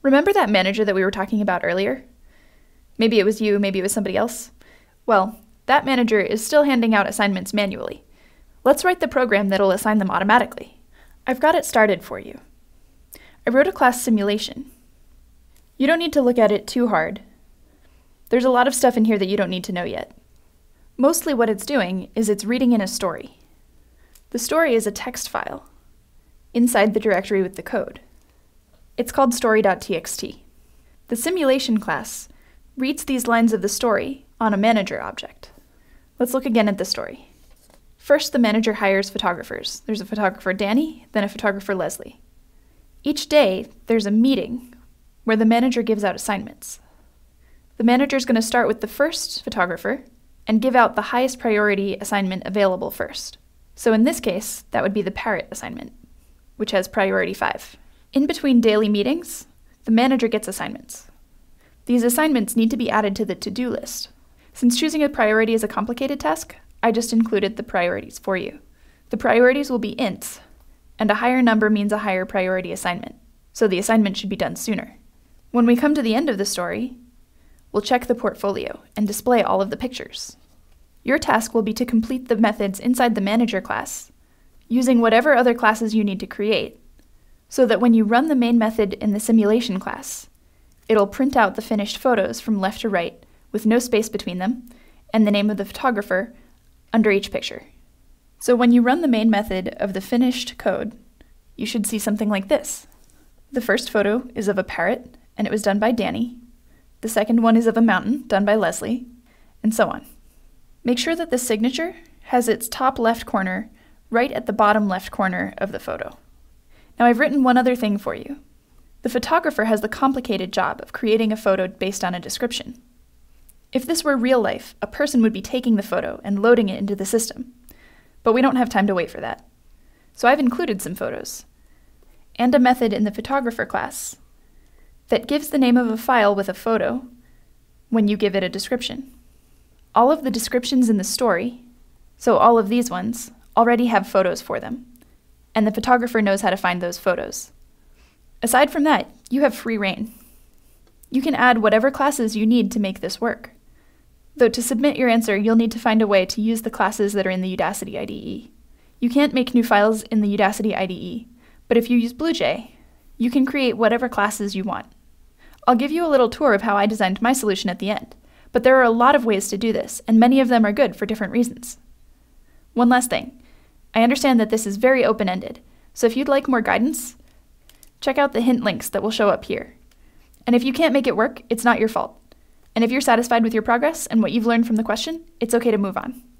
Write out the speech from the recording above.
Remember that manager that we were talking about earlier? Maybe it was you, maybe it was somebody else. Well, that manager is still handing out assignments manually. Let's write the program that'll assign them automatically. I've got it started for you. I wrote a class simulation. You don't need to look at it too hard. There's a lot of stuff in here that you don't need to know yet. Mostly what it's doing is it's reading in a story. The story is a text file inside the directory with the code. It's called story.txt. The simulation class reads these lines of the story on a manager object. Let's look again at the story. First, the manager hires photographers. There's a photographer, Danny, then a photographer, Leslie. Each day, there's a meeting where the manager gives out assignments. The manager is going to start with the first photographer and give out the highest priority assignment available first. So in this case, that would be the parrot assignment, which has priority 5. In between daily meetings, the manager gets assignments. These assignments need to be added to the to-do list. Since choosing a priority is a complicated task, I just included the priorities for you. The priorities will be ints, and a higher number means a higher priority assignment, so the assignment should be done sooner. When we come to the end of the story, we'll check the portfolio and display all of the pictures. Your task will be to complete the methods inside the manager class, using whatever other classes you need to create, so that when you run the main method in the simulation class, it'll print out the finished photos from left to right with no space between them, and the name of the photographer under each picture. So when you run the main method of the finished code, you should see something like this. The first photo is of a parrot, and it was done by Danny. The second one is of a mountain, done by Leslie, and so on. Make sure that the signature has its top left corner right at the bottom left corner of the photo. Now I've written one other thing for you. The photographer has the complicated job of creating a photo based on a description. If this were real life, a person would be taking the photo and loading it into the system. But we don't have time to wait for that. So I've included some photos, and a method in the photographer class that gives the name of a file with a photo when you give it a description. All of the descriptions in the story, so all of these ones, already have photos for them, and the photographer knows how to find those photos. Aside from that, you have free rein. You can add whatever classes you need to make this work. Though to submit your answer, you'll need to find a way to use the classes that are in the Udacity IDE. You can't make new files in the Udacity IDE, but if you use BlueJ, you can create whatever classes you want. I'll give you a little tour of how I designed my solution at the end, but there are a lot of ways to do this, and many of them are good for different reasons. One last thing. I understand that this is very open-ended, so if you'd like more guidance, check out the hint links that will show up here. And if you can't make it work, it's not your fault. And if you're satisfied with your progress and what you've learned from the question, it's okay to move on.